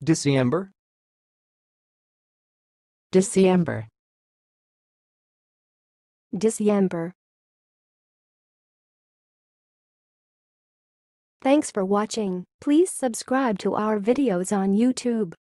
December. December. December. Thanks for watching. Please subscribe to our videos on YouTube.